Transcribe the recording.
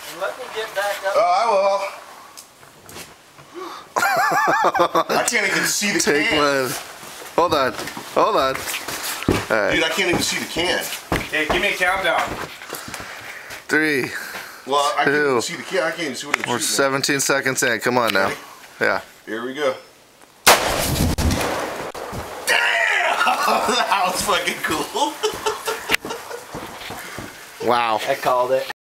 Let me get back up. Oh, I will. I can't even see the Take can. one. Hold on. Hold on. All right. Dude, I can't even see the can. Okay, give me a countdown. 3. Well, I can't even 2. see the can. I can't even see what I'm We're shooting 17 seconds in. Come on now. Ready? Yeah. Here we go. Damn! That was fucking cool. Wow. I called it.